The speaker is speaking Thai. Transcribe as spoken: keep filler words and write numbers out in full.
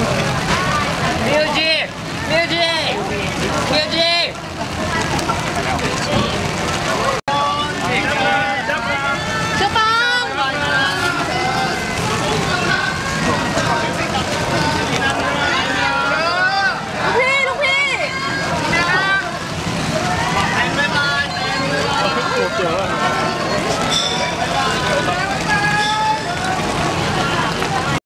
มิวจิมิวจิมิวจิเจ้าปังพี่ลูกพี่เจอ